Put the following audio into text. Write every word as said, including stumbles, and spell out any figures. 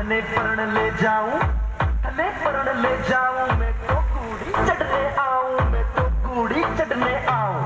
धने परण ले जाऊं, धने परण ले जाऊं, मैं तो कूड़ी चढ़ने आऊं, मैं तो कूड़ी चढ़ने आऊं।